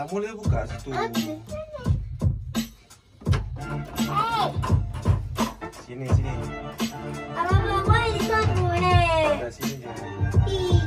boleh buka situ. Sini. Abah boleh di sana boleh. Dah sini je.